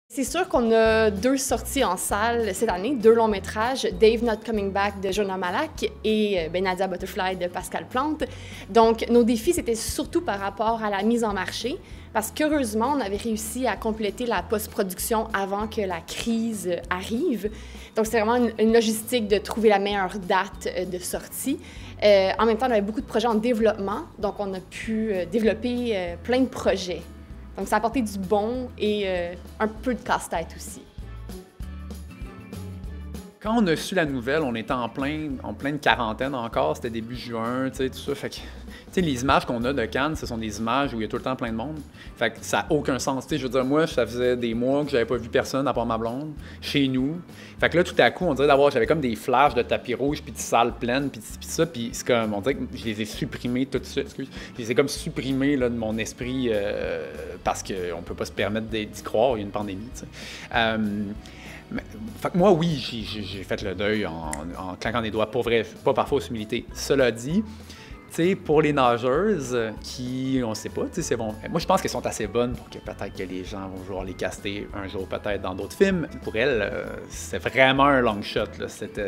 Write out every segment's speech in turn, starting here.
C'est sûr qu'on a 2 sorties en salle cette année, 2 longs métrages, Dave Not Coming Back de Jonah Malak et Nadia Butterfly de Pascal Plante. Donc, nos défis, c'était surtout par rapport à la mise en marché, parce qu'heureusement, on avait réussi à compléter la post-production avant que la crise arrive. Donc, c'était vraiment une logistique de trouver la meilleure date de sortie. En même temps, on avait beaucoup de projets en développement, donc on a pu développer plein de projets. Donc, ça a apporté du bon et un peu de casse-tête aussi. Quand on a su la nouvelle, on était en pleine quarantaine encore, c'était début juin, tu sais, tout ça. Fait que, tu sais, les images qu'on a de Cannes, ce sont des images où il y a tout le temps plein de monde. Fait que ça n'a aucun sens. Tu sais, je veux dire, moi, ça faisait des mois que j'avais pas vu personne à part ma blonde, chez nous. Fait que là, tout à coup, on dirait j'avais comme des flashs de tapis rouge, puis de salles pleines, puis ça, puis c'est comme, on dirait que je les ai supprimés tout de suite, excuse. Je les ai comme supprimés là, de mon esprit parce qu'on peut pas se permettre d'y croire, il y a une pandémie, tu sais. Fait que moi, oui, j'ai fait le deuil en claquant des doigts, pour vrai, pas par fausse humilité. Cela dit, tu sais, pour les nageuses qui, on sait pas, tu sais, c'est bon. Moi, je pense qu'elles sont assez bonnes pour que peut-être que les gens vont vouloir les caster un jour peut-être dans d'autres films. Pour elles, c'est vraiment un long shot, là,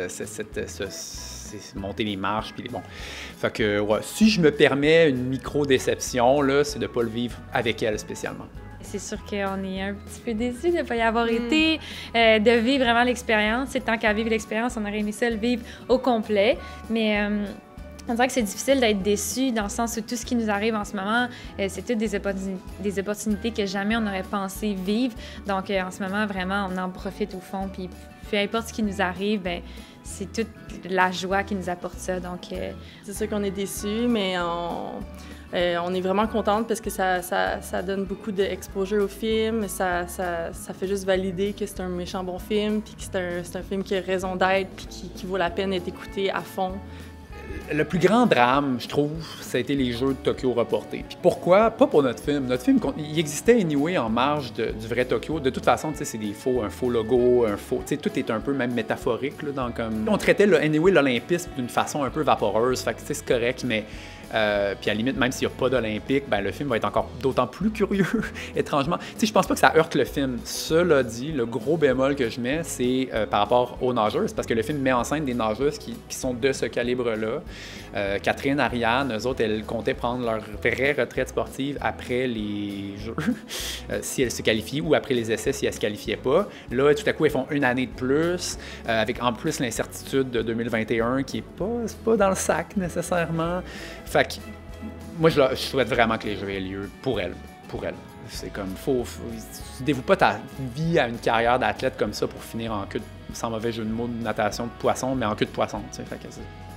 c'est monter les marches, puis bon. Fait que, ouais, si je me permets une micro-déception, là, c'est de pas le vivre avec elles spécialement. C'est sûr qu'on est un petit peu déçus de ne pas y avoir été, de vivre vraiment l'expérience. C'est tant qu'à vivre l'expérience, on aurait aimé ça le vivre au complet. Mais on dirait que c'est difficile d'être déçu dans le sens où tout ce qui nous arrive en ce moment, c'est toutes des opportunités que jamais on n'aurait pensé vivre. Donc en ce moment, vraiment, on en profite au fond. Puis peu importe ce qui nous arrive, bien, c'est toute la joie qui nous apporte ça. Donc c'est sûr qu'on est déçus, mais on est vraiment contente parce que ça donne beaucoup d'exposure au film. Ça fait juste valider que c'est un méchant bon film, puis que c'est un film qui a raison d'être, puis qui vaut la peine d'être écouté à fond. Le plus grand drame, je trouve, ça a été les Jeux de Tokyo reportés. Puis pourquoi? Pas pour notre film. Notre film, il existait anyway en marge du vrai Tokyo. De toute façon, tu sais, c'est un faux logo, tu sais, tout est un peu même métaphorique, là, dans comme... On traitait anyway l'Olympisme d'une façon un peu vaporeuse, fait que tu sais, c'est correct, mais... puis à la limite, même s'il n'y a pas d'Olympique, ben, le film va être encore d'autant plus curieux, étrangement. Tu sais, je pense pas que ça heurte le film. Cela dit, le gros bémol que je mets, c'est par rapport aux nageuses, parce que le film met en scène des nageuses qui sont de ce calibre-là. Catherine, Ariane, eux autres, elles comptaient prendre leur vraie retraite sportive après les Jeux, si elles se qualifient, ou après les essais si elles se qualifiaient pas. Là, tout à coup, elles font une année de plus, avec en plus l'incertitude de 2021 qui est pas dans le sac nécessairement. Fait que moi, je souhaite vraiment que les Jeux aient lieu pour elle. C'est comme, tu dévoues pas ta vie à une carrière d'athlète comme ça pour finir en queue sans mauvais jeu de mots de natation de poisson, mais en queue de poisson, tu sais. Fait que